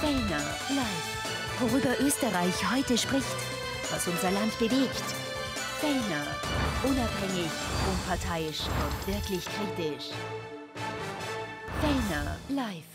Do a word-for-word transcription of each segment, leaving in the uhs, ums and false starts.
Fellner live. Worüber Österreich heute spricht, was unser Land bewegt. Fellner, unabhängig, unparteiisch und wirklich kritisch. Fellner live.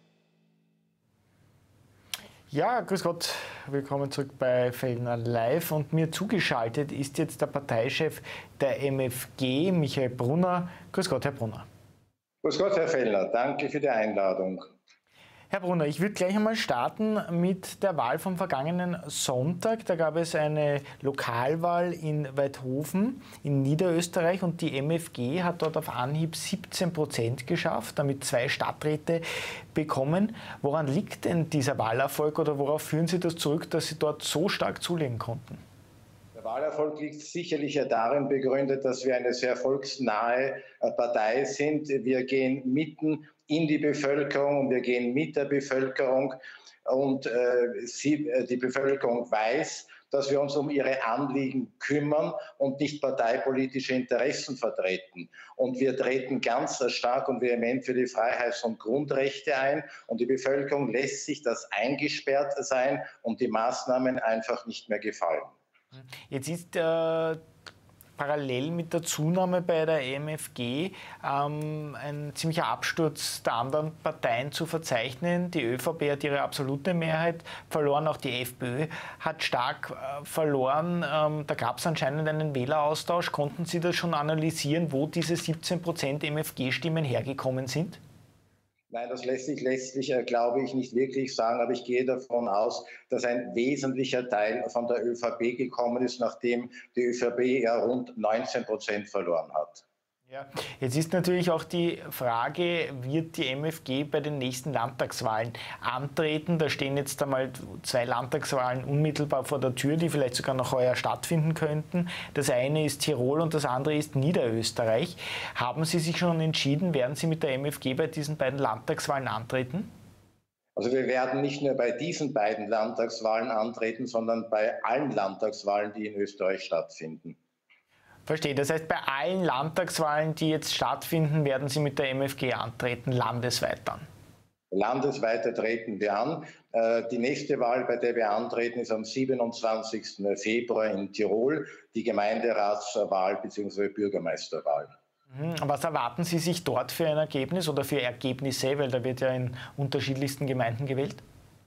Ja, grüß Gott, willkommen zurück bei Fellner live und mir zugeschaltet ist jetzt der Parteichef der M F G, Michael Brunner. Grüß Gott, Herr Brunner. Grüß Gott, Herr Fellner, danke für die Einladung. Herr Brunner, ich würde gleich einmal starten mit der Wahl vom vergangenen Sonntag. Da gab es eine Lokalwahl in Waidhofen in Niederösterreich und die M F G hat dort auf Anhieb siebzehn Prozent geschafft, damit zwei Stadträte bekommen. Woran liegt denn dieser Wahlerfolg oder worauf führen Sie das zurück, dass Sie dort so stark zulegen konnten? Der Wahlerfolg liegt sicherlich ja darin begründet, dass wir eine sehr volksnahe Partei sind. Wir gehen mitten in die Bevölkerung und wir gehen mit der Bevölkerung und äh, sie, die Bevölkerung weiß, dass wir uns um ihre Anliegen kümmern und nicht parteipolitische Interessen vertreten. Und wir treten ganz stark und vehement für die Freiheits- und Grundrechte ein und die Bevölkerung lässt sich das eingesperrt sein und die Maßnahmen einfach nicht mehr gefallen. Jetzt ist äh parallel mit der Zunahme bei der M F G ähm, ein ziemlicher Absturz der anderen Parteien zu verzeichnen. Die ÖVP hat ihre absolute Mehrheit verloren, auch die FPÖ hat stark äh, verloren. Ähm, da gab es anscheinend einen Wähleraustausch. Konnten Sie das schon analysieren, wo diese siebzehn Prozent M F G-Stimmen hergekommen sind? Nein, das lässt sich letztlich, äh, glaube ich, nicht wirklich sagen, aber ich gehe davon aus, dass ein wesentlicher Teil von der ÖVP gekommen ist, nachdem die ÖVP ja rund neunzehn Prozent verloren hat. Ja. Jetzt ist natürlich auch die Frage, wird die M F G bei den nächsten Landtagswahlen antreten? Da stehen jetzt einmal zwei Landtagswahlen unmittelbar vor der Tür, die vielleicht sogar noch heuer stattfinden könnten. Das eine ist Tirol und das andere ist Niederösterreich. Haben Sie sich schon entschieden, werden Sie mit der M F G bei diesen beiden Landtagswahlen antreten? Also wir werden nicht nur bei diesen beiden Landtagswahlen antreten, sondern bei allen Landtagswahlen, die in Österreich stattfinden. Verstehe. Das heißt, bei allen Landtagswahlen, die jetzt stattfinden, werden Sie mit der M F G antreten, landesweit dann? Landesweit treten wir an. Die nächste Wahl, bei der wir antreten, ist am siebenundzwanzigsten Februar in Tirol, die Gemeinderatswahl bzw. Bürgermeisterwahl. Was erwarten Sie sich dort für ein Ergebnis oder für Ergebnisse, weil da wird ja in unterschiedlichsten Gemeinden gewählt?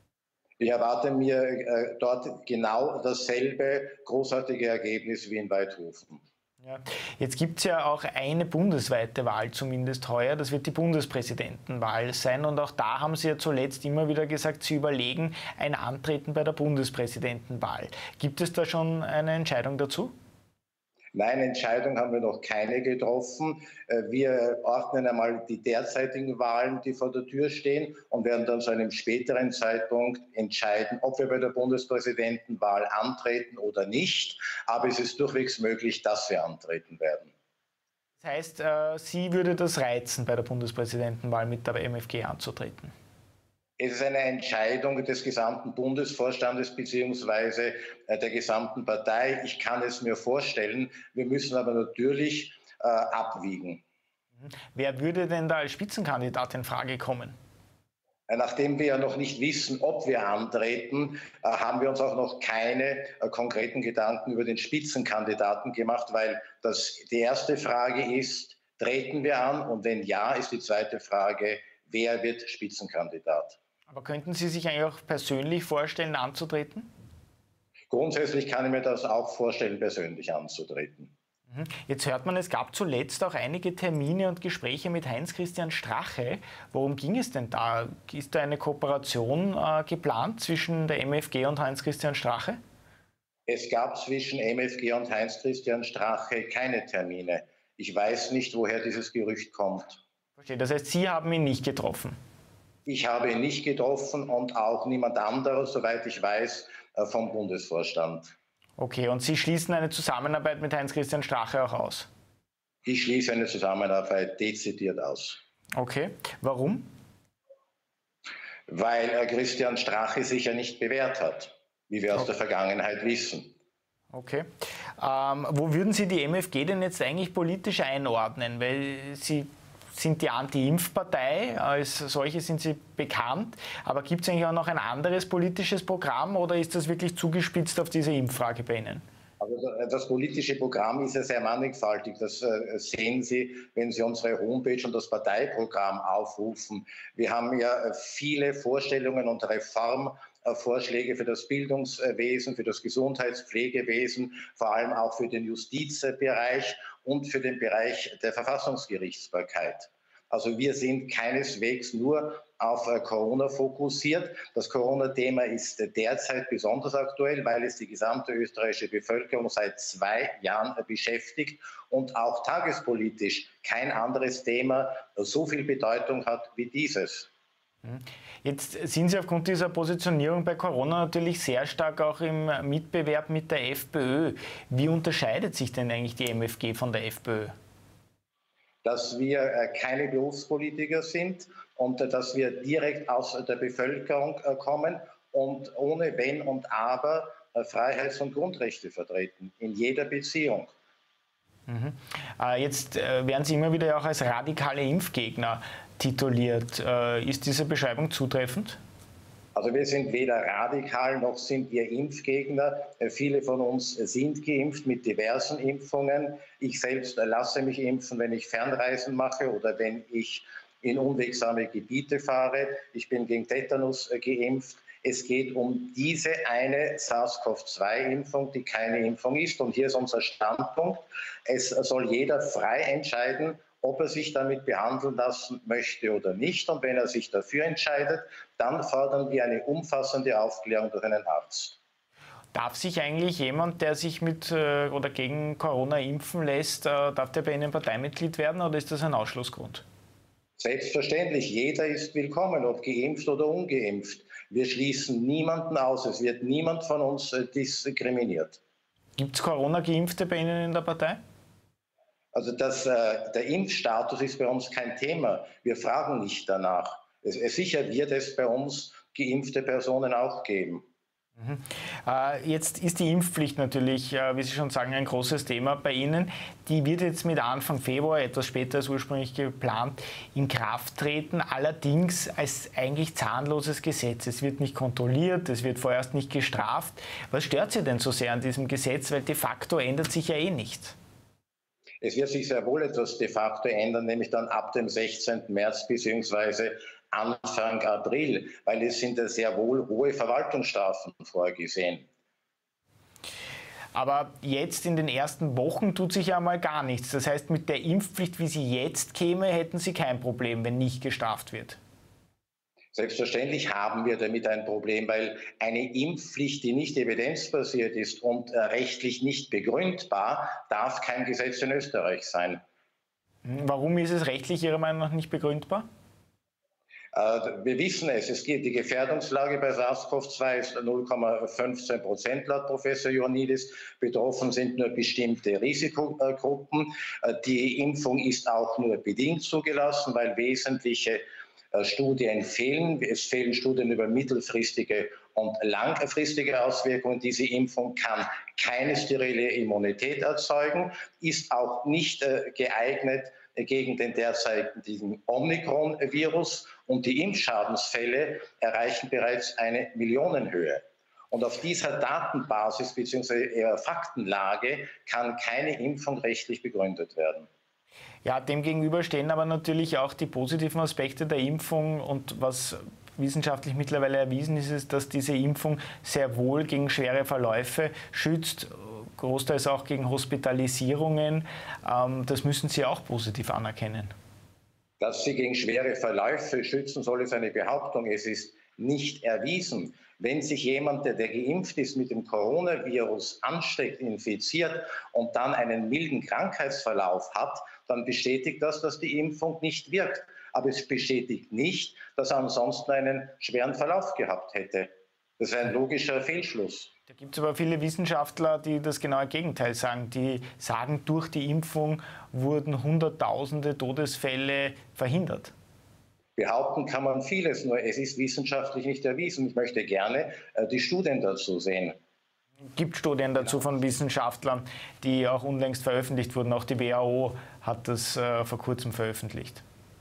Ich erwarte mir äh, dort genau dasselbe großartige Ergebnis wie in Waidhofen. Ja. Jetzt gibt es ja auch eine bundesweite Wahl, zumindest heuer. Das wird die Bundespräsidentenwahl sein. Und auch da haben Sie ja zuletzt immer wieder gesagt, Sie überlegen ein Antreten bei der Bundespräsidentenwahl. Gibt es da schon eine Entscheidung dazu? Nein, Entscheidung haben wir noch keine getroffen. Wir ordnen einmal die derzeitigen Wahlen, die vor der Tür stehen, und werden dann zu einem späteren Zeitpunkt entscheiden, ob wir bei der Bundespräsidentenwahl antreten oder nicht. Aber es ist durchwegs möglich, dass wir antreten werden. Das heißt, Sie würde das reizen, bei der Bundespräsidentenwahl mit der M F G anzutreten? Es ist eine Entscheidung des gesamten Bundesvorstandes bzw. der gesamten Partei. Ich kann es mir vorstellen. Wir müssen aber natürlich äh, abwiegen. Wer würde denn da als Spitzenkandidat in Frage kommen? Nachdem wir ja noch nicht wissen, ob wir antreten, äh, haben wir uns auch noch keine äh, konkreten Gedanken über den Spitzenkandidaten gemacht, weil das die erste Frage ist, treten wir an? Und wenn ja, ist die zweite Frage, wer wird Spitzenkandidat? Aber könnten Sie sich eigentlich auch persönlich vorstellen, anzutreten? Grundsätzlich kann ich mir das auch vorstellen, persönlich anzutreten. Jetzt hört man, es gab zuletzt auch einige Termine und Gespräche mit Heinz-Christian Strache. Worum ging es denn da? Ist da eine Kooperation äh, geplant zwischen der M F G und Heinz-Christian Strache? Es gab zwischen M F G und Heinz-Christian Strache keine Termine. Ich weiß nicht, woher dieses Gerücht kommt. Verstehe. Das heißt, Sie haben ihn nicht getroffen? Ich habe ihn nicht getroffen und auch niemand anderes, soweit ich weiß, vom Bundesvorstand. Okay, und Sie schließen eine Zusammenarbeit mit Heinz-Christian Strache auch aus? Ich schließe eine Zusammenarbeit dezidiert aus. Okay, warum? Weil Christian Strache sich ja nicht bewährt hat, wie wir aus okay. der Vergangenheit wissen. Okay. Ähm, wo würden Sie die M F G denn jetzt eigentlich politisch einordnen? Weil Sie sind die Anti-Impf-Partei, als solche sind Sie bekannt. Aber gibt es eigentlich auch noch ein anderes politisches Programm oder ist das wirklich zugespitzt auf diese Impffrage bei Ihnen? Also das politische Programm ist ja sehr mannigfaltig. Das äh, sehen Sie, wenn Sie unsere Homepage und das Parteiprogramm aufrufen. Wir haben ja viele Vorstellungen und Reformvorschläge für das Bildungswesen, für das Gesundheitspflegewesen, vor allem auch für den Justizbereich und für den Bereich der Verfassungsgerichtsbarkeit. Also wir sind keineswegs nur auf Corona fokussiert. Das Corona-Thema ist derzeit besonders aktuell, weil es die gesamte österreichische Bevölkerung seit zwei Jahren beschäftigt und auch tagespolitisch kein anderes Thema so viel Bedeutung hat wie dieses. Jetzt sind Sie aufgrund dieser Positionierung bei Corona natürlich sehr stark auch im Mitbewerb mit der FPÖ. Wie unterscheidet sich denn eigentlich die M F G von der FPÖ? Dass wir keine Berufspolitiker sind und dass wir direkt aus der Bevölkerung kommen und ohne Wenn und Aber Freiheits- und Grundrechte vertreten, in jeder Beziehung. Mhm. Jetzt werden Sie immer wieder auch als radikale Impfgegner tituliert. Ist diese Beschreibung zutreffend? Also wir sind weder radikal noch sind wir Impfgegner. Viele von uns sind geimpft mit diversen Impfungen. Ich selbst lasse mich impfen, wenn ich Fernreisen mache oder wenn ich in unwegsame Gebiete fahre. Ich bin gegen Tetanus geimpft. Es geht um diese eine SARS-CoV zwei Impfung, die keine Impfung ist. Und hier ist unser Standpunkt. Es soll jeder frei entscheiden, ob er sich damit behandeln lassen möchte oder nicht. Und wenn er sich dafür entscheidet, dann fordern wir eine umfassende Aufklärung durch einen Arzt. Darf sich eigentlich jemand, der sich mit oder gegen Corona impfen lässt, darf der bei Ihnen Parteimitglied werden oder ist das ein Ausschlussgrund? Selbstverständlich, jeder ist willkommen, ob geimpft oder ungeimpft. Wir schließen niemanden aus, es wird niemand von uns diskriminiert. Gibt es Corona-Geimpfte bei Ihnen in der Partei? Also das, äh, der Impfstatus ist bei uns kein Thema. Wir fragen nicht danach. Es, es, sicher wird es bei uns geimpfte Personen auch geben. Mhm. Äh, jetzt ist die Impfpflicht natürlich, äh, wie Sie schon sagen, ein großes Thema bei Ihnen. Die wird jetzt mit Anfang Februar, etwas später als ursprünglich geplant, in Kraft treten. Allerdings als eigentlich zahnloses Gesetz. Es wird nicht kontrolliert, es wird vorerst nicht gestraft. Was stört Sie denn so sehr an diesem Gesetz? Weil de facto ändert sich ja eh nichts. Es wird sich sehr wohl etwas de facto ändern, nämlich dann ab dem sechzehnten März bzw. Anfang April, weil es sind ja sehr wohl hohe Verwaltungsstrafen vorgesehen. Aber jetzt in den ersten Wochen tut sich ja mal gar nichts. Das heißt, mit der Impfpflicht, wie sie jetzt käme, hätten Sie kein Problem, wenn nicht gestraft wird. Selbstverständlich haben wir damit ein Problem, weil eine Impfpflicht, die nicht evidenzbasiert ist und rechtlich nicht begründbar, darf kein Gesetz in Österreich sein. Warum ist es rechtlich Ihrer Meinung nach nicht begründbar? Wir wissen es, es geht, die Gefährdungslage bei SARS-CoV zwei ist null Komma fünfzehn Prozent laut Professor Ioannidis. Betroffen sind nur bestimmte Risikogruppen. Die Impfung ist auch nur bedingt zugelassen, weil wesentliche Studien fehlen. Es fehlen Studien über mittelfristige und langfristige Auswirkungen. Diese Impfung kann keine sterile Immunität erzeugen, ist auch nicht geeignet gegen den derzeitigen Omikron-Virus und die Impfschadensfälle erreichen bereits eine Millionenhöhe. Und auf dieser Datenbasis bzw. Faktenlage kann keine Impfung rechtlich begründet werden. Ja, demgegenüber stehen aber natürlich auch die positiven Aspekte der Impfung und was wissenschaftlich mittlerweile erwiesen ist, ist, dass diese Impfung sehr wohl gegen schwere Verläufe schützt, großteils auch gegen Hospitalisierungen. Das müssen Sie auch positiv anerkennen. Dass sie gegen schwere Verläufe schützen soll, ist eine Behauptung. Es ist nicht erwiesen. Wenn sich jemand, der, der geimpft ist, mit dem Coronavirus ansteckt, infiziert und dann einen milden Krankheitsverlauf hat, dann bestätigt das, dass die Impfung nicht wirkt. Aber es bestätigt nicht, dass er ansonsten einen schweren Verlauf gehabt hätte. Das ist ein logischer Fehlschluss. Da gibt es aber viele Wissenschaftler, die das genaue Gegenteil sagen. Die sagen, durch die Impfung wurden Hunderttausende Todesfälle verhindert. Behaupten kann man vieles, nur es ist wissenschaftlich nicht erwiesen. Ich möchte gerne äh, die Studien dazu sehen. Es gibt Studien dazu von Wissenschaftlern, die auch unlängst veröffentlicht wurden. Auch die W H O hat das äh, vor kurzem veröffentlicht.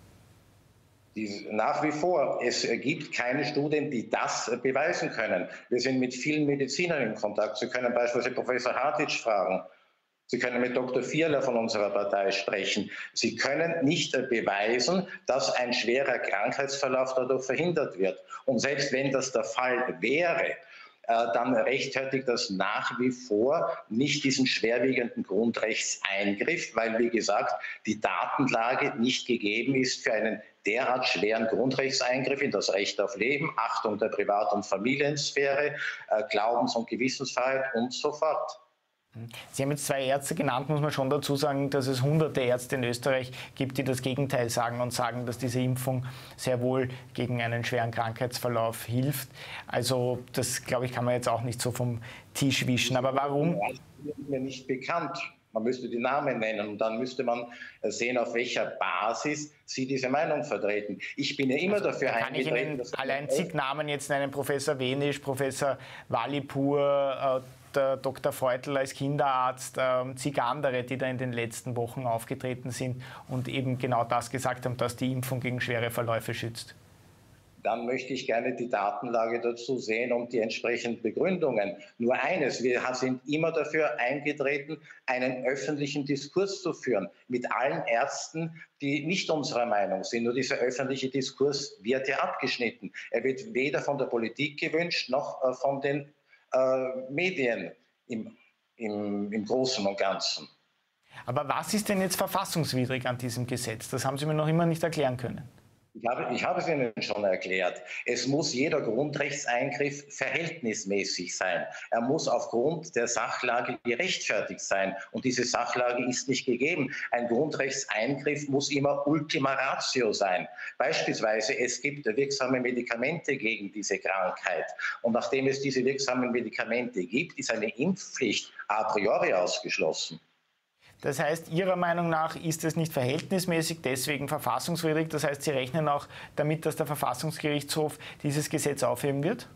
Die, nach wie vor, es gibt keine Studien, die das beweisen können. Wir sind mit vielen Medizinern in Kontakt. Sie können beispielsweise Professor Hartwig fragen. Sie können mit Doktor Vierler von unserer Partei sprechen. Sie können nicht beweisen, dass ein schwerer Krankheitsverlauf dadurch verhindert wird. Und selbst wenn das der Fall wäre, dann rechtfertigt das nach wie vor nicht diesen schwerwiegenden Grundrechtseingriff, weil, wie gesagt, die Datenlage nicht gegeben ist für einen derart schweren Grundrechtseingriff in das Recht auf Leben, Achtung der Privat- und Familiensphäre, Glaubens- und Gewissensfreiheit und so fort. Sie haben jetzt zwei Ärzte genannt, muss man schon dazu sagen, dass es hunderte Ärzte in Österreich gibt, die das Gegenteil sagen und sagen, dass diese Impfung sehr wohl gegen einen schweren Krankheitsverlauf hilft. Also das, glaube ich, kann man jetzt auch nicht so vom Tisch wischen. Aber warum? Das ist mir nicht bekannt. Man müsste die Namen nennen und dann müsste man sehen, auf welcher Basis Sie diese Meinung vertreten. Ich bin ja immer also, dafür kann ich Ihnen allein zig Namen jetzt nennen, Professor Wenisch, Professor Walipur, äh, der Doktor Feutl als Kinderarzt, äh, zig andere, die da in den letzten Wochen aufgetreten sind und eben genau das gesagt haben, dass die Impfung gegen schwere Verläufe schützt. Dann möchte ich gerne die Datenlage dazu sehen und die entsprechenden Begründungen. Nur eines, wir sind immer dafür eingetreten, einen öffentlichen Diskurs zu führen mit allen Ärzten, die nicht unserer Meinung sind. Nur dieser öffentliche Diskurs wird ja abgeschnitten. Er wird weder von der Politik gewünscht, noch von den äh, Medien im, im, im Großen und Ganzen. Aber was ist denn jetzt verfassungswidrig an diesem Gesetz? Das haben Sie mir noch immer nicht erklären können. Ich habe, ich habe es Ihnen schon erklärt. Es muss jeder Grundrechtseingriff verhältnismäßig sein. Er muss aufgrund der Sachlage gerechtfertigt sein. Und diese Sachlage ist nicht gegeben. Ein Grundrechtseingriff muss immer Ultima Ratio sein. Beispielsweise, es gibt wirksame Medikamente gegen diese Krankheit. Und nachdem es diese wirksamen Medikamente gibt, ist eine Impfpflicht a priori ausgeschlossen. Das heißt, Ihrer Meinung nach ist es nicht verhältnismäßig, deswegen verfassungswidrig. Das heißt, Sie rechnen auch damit, dass der Verfassungsgerichtshof dieses Gesetz aufheben wird?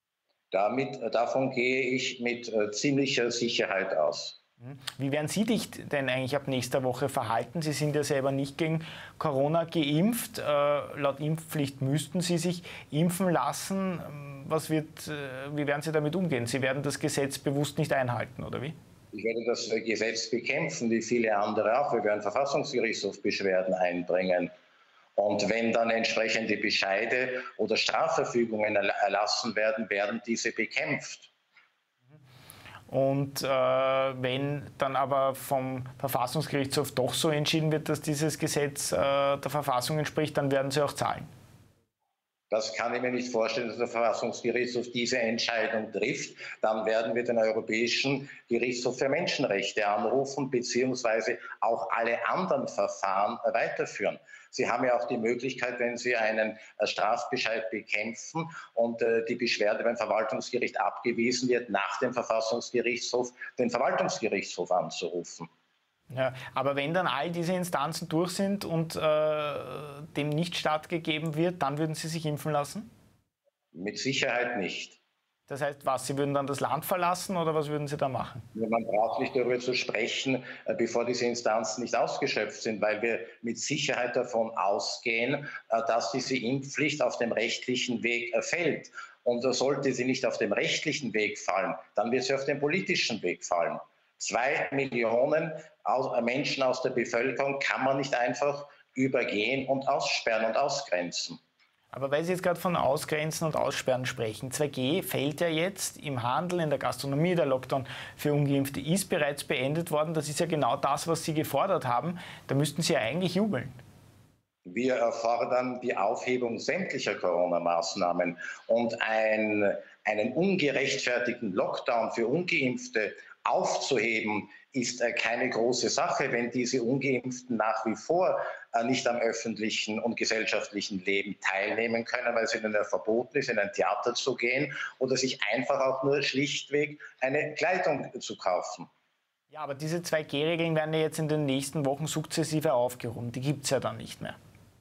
Damit, davon gehe ich mit äh, ziemlicher Sicherheit aus. Wie werden Sie sich denn eigentlich ab nächster Woche verhalten? Sie sind ja selber nicht gegen Corona geimpft. Äh, laut Impfpflicht müssten Sie sich impfen lassen. Was wird, äh, wie werden Sie damit umgehen? Sie werden das Gesetz bewusst nicht einhalten, oder wie? Ich werde das Gesetz bekämpfen, wie viele andere auch. Wir werden Verfassungsgerichtshofbeschwerden einbringen. Und wenn dann entsprechende Bescheide oder Strafverfügungen erlassen werden, werden diese bekämpft. Und äh, wenn dann aber vom Verfassungsgerichtshof doch so entschieden wird, dass dieses Gesetz äh, der Verfassung entspricht, dann werden Sie auch zahlen? Das kann ich mir nicht vorstellen, dass der Verfassungsgerichtshof diese Entscheidung trifft. Dann werden wir den Europäischen Gerichtshof für Menschenrechte anrufen, beziehungsweise auch alle anderen Verfahren weiterführen. Sie haben ja auch die Möglichkeit, wenn Sie einen Strafbescheid bekämpfen und die Beschwerde beim Verwaltungsgericht abgewiesen wird, nach dem Verfassungsgerichtshof den Verwaltungsgerichtshof anzurufen. Ja, aber wenn dann all diese Instanzen durch sind und äh, dem nicht stattgegeben wird, dann würden Sie sich impfen lassen? Mit Sicherheit nicht. Das heißt was, Sie würden dann das Land verlassen oder was würden Sie da machen? Man braucht nicht darüber zu sprechen, bevor diese Instanzen nicht ausgeschöpft sind, weil wir mit Sicherheit davon ausgehen, dass diese Impfpflicht auf dem rechtlichen Weg fällt. Und sollte sie nicht auf dem rechtlichen Weg fallen, dann wird sie auf dem politischen Weg fallen. Zwei Millionen Menschen aus der Bevölkerung kann man nicht einfach übergehen und aussperren und ausgrenzen. Aber weil Sie jetzt gerade von Ausgrenzen und Aussperren sprechen, zwei G fällt ja jetzt im Handel, in der Gastronomie, der Lockdown für Ungeimpfte ist bereits beendet worden. Das ist ja genau das, was Sie gefordert haben. Da müssten Sie ja eigentlich jubeln. Wir fordern die Aufhebung sämtlicher Corona-Maßnahmen und ein, einen ungerechtfertigten Lockdown für Ungeimpfte aufzuheben, ist keine große Sache, wenn diese Ungeimpften nach wie vor nicht am öffentlichen und gesellschaftlichen Leben teilnehmen können, weil es ihnen verboten ist, in ein Theater zu gehen oder sich einfach auch nur schlichtweg eine Kleidung zu kaufen. Ja, aber diese zwei G Regeln werden ja jetzt in den nächsten Wochen sukzessive aufgehoben. Die gibt es ja dann nicht mehr.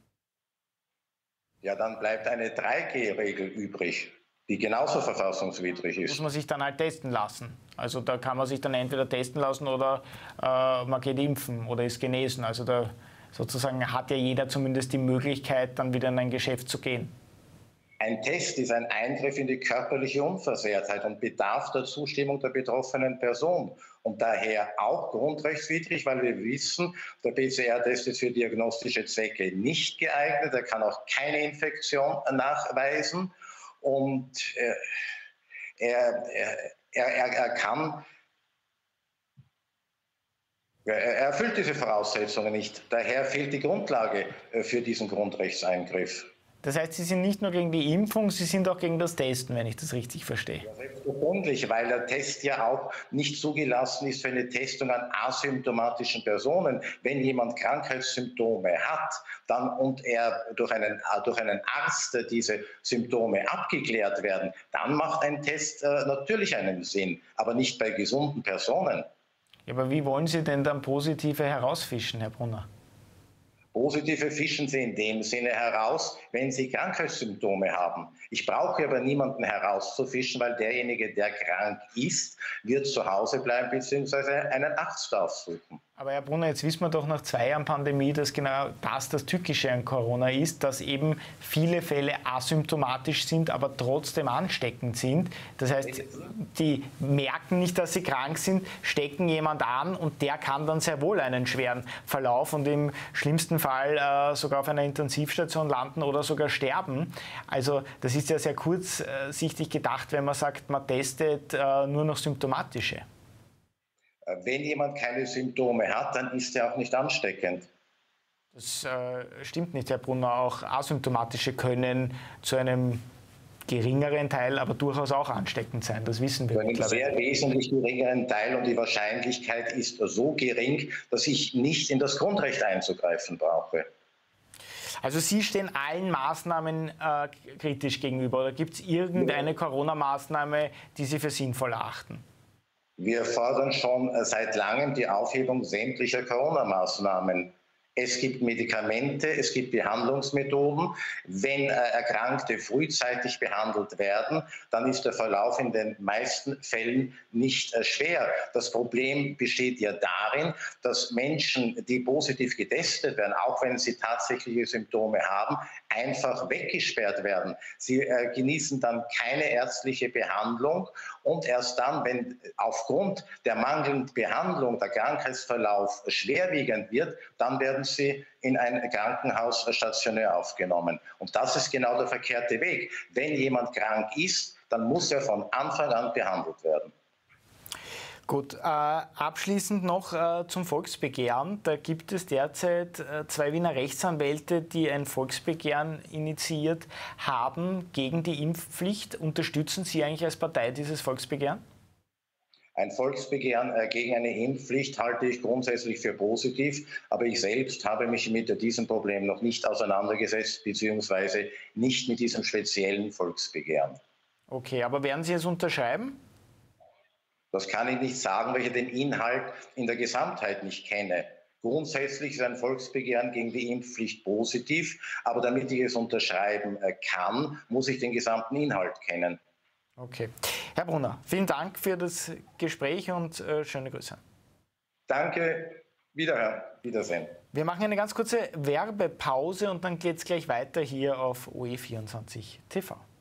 Ja, dann bleibt eine drei G Regel übrig, die genauso verfassungswidrig ist. Muss man sich dann halt testen lassen. Also da kann man sich dann entweder testen lassen oder äh, man geht impfen oder ist genesen. Also da sozusagen hat ja jeder zumindest die Möglichkeit, dann wieder in ein Geschäft zu gehen. Ein Test ist ein Eingriff in die körperliche Unversehrtheit und bedarf der Zustimmung der betroffenen Person. Und daher auch grundrechtswidrig, weil wir wissen, der P C R-Test ist für diagnostische Zwecke nicht geeignet. Er kann auch keine Infektion nachweisen. Und er, er, er, er kann, er erfüllt diese Voraussetzungen nicht. Daher fehlt die Grundlage für diesen Grundrechtseingriff. Das heißt, Sie sind nicht nur gegen die Impfung, Sie sind auch gegen das Testen, wenn ich das richtig verstehe. Ja, selbstverständlich, weil der Test ja auch nicht zugelassen ist für eine Testung an asymptomatischen Personen. Wenn jemand Krankheitssymptome hat dann, und er durch einen, durch einen Arzt diese Symptome abgeklärt werden, dann macht ein Test äh, natürlich einen Sinn, aber nicht bei gesunden Personen. Ja, aber wie wollen Sie denn dann positive herausfischen, Herr Brunner? Positive fischen Sie in dem Sinne heraus, wenn Sie Krankheitssymptome haben. Ich brauche aber niemanden herauszufischen, weil derjenige, der krank ist, wird zu Hause bleiben bzw. einen Arzt aufsuchen. Aber Herr Brunner, jetzt wissen wir doch nach zwei Jahren Pandemie, dass genau das das Tückische an Corona ist, dass eben viele Fälle asymptomatisch sind, aber trotzdem ansteckend sind. Das heißt, die merken nicht, dass sie krank sind, stecken jemand an und der kann dann sehr wohl einen schweren Verlauf und im schlimmsten Fall äh, sogar auf einer Intensivstation landen oder sogar sterben. Also das ist ja sehr kurzsichtig gedacht, wenn man sagt, man testet äh, nur noch Symptomatische. Wenn jemand keine Symptome hat, dann ist er auch nicht ansteckend. Das äh, stimmt nicht, Herr Brunner. Auch asymptomatische können zu einem geringeren Teil, aber durchaus auch ansteckend sein. Das wissen wir. Zu einem sehr wesentlich geringeren Teil, und die Wahrscheinlichkeit ist so gering, dass ich nicht in das Grundrecht einzugreifen brauche. Also Sie stehen allen Maßnahmen äh, kritisch gegenüber. Oder gibt es irgendeine Corona-Maßnahme, die Sie für sinnvoll erachten? Wir fordern schon seit langem die Aufhebung sämtlicher Corona-Maßnahmen. Es gibt Medikamente, es gibt Behandlungsmethoden. Wenn äh, Erkrankte frühzeitig behandelt werden, dann ist der Verlauf in den meisten Fällen nicht äh, schwer. Das Problem besteht ja darin, dass Menschen, die positiv getestet werden, auch wenn sie tatsächliche Symptome haben, einfach weggesperrt werden. Sie äh, genießen dann keine ärztliche Behandlung und erst dann, wenn aufgrund der mangelnden Behandlung der Krankheitsverlauf schwerwiegend wird, dann werden sie in ein Krankenhaus stationär aufgenommen. Und das ist genau der verkehrte Weg. Wenn jemand krank ist, dann muss er von Anfang an behandelt werden. Gut, äh, abschließend noch äh, zum Volksbegehren. Da gibt es derzeit äh, zwei Wiener Rechtsanwälte, die ein Volksbegehren initiiert haben gegen die Impfpflicht. Unterstützen Sie eigentlich als Partei dieses Volksbegehren? Ein Volksbegehren äh, gegen eine Impfpflicht halte ich grundsätzlich für positiv, aber ich selbst habe mich mit diesem Problem noch nicht auseinandergesetzt, beziehungsweise nicht mit diesem speziellen Volksbegehren. Okay, aber werden Sie es unterschreiben? Das kann ich nicht sagen, weil ich den Inhalt in der Gesamtheit nicht kenne. Grundsätzlich ist ein Volksbegehren gegen die Impfpflicht positiv, aber damit ich es unterschreiben kann, muss ich den gesamten Inhalt kennen. Okay. Herr Brunner, vielen Dank für das Gespräch und äh, schöne Grüße. Danke, wiederhören, Wiedersehen. Wir machen eine ganz kurze Werbepause und dann geht es gleich weiter hier auf O E vierundzwanzig T V.